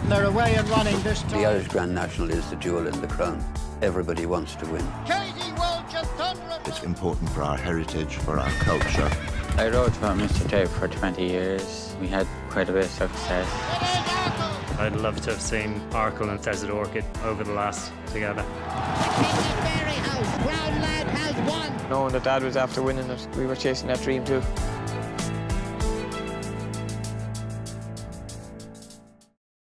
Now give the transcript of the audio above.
and they're away and running this time. The Irish Grand National is the jewel in the crown. Everybody wants to win. It's important for our heritage, for our culture. I rode for Mr. Dave for 20 years. We had quite a bit of success. I'd love to have seen Arkle and Desert Orchid over the last together. Knowing that Dad was after winning it, we were chasing that dream too.